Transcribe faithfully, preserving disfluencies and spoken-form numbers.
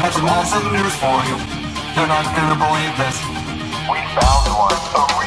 have some awesome news for you. You're not gonna believe this. We found one. A